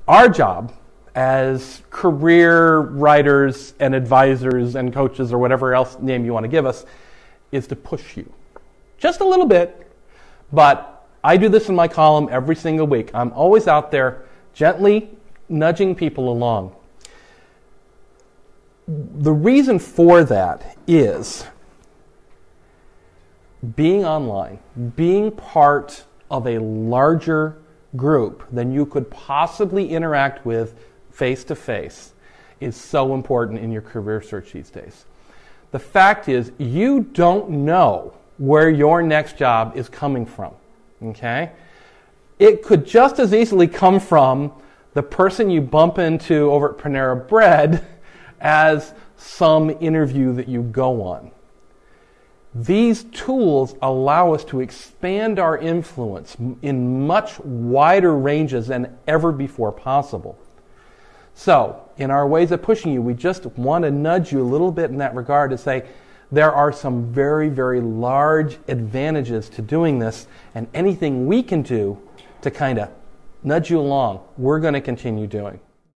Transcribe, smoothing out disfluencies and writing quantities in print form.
Our job as career writers and advisors and coaches or whatever else name you want to give us is to push you. Just a little bit, but I do this in my column every single week. I'm always out there gently nudging people along. The reason for that is being online, being part of a larger group than you could possibly interact with face-to-face is so important in your career search these days. The fact is, you don't know where your next job is coming from, okay? It could just as easily come from the person you bump into over at Panera Bread as some interview that you go on. These tools allow us to expand our influence in much wider ranges than ever before possible. So, in our ways of pushing you, we just want to nudge you a little bit in that regard to say there are some very, very large advantages to doing this, and anything we can do to kind of nudge you along, we're going to continue doing.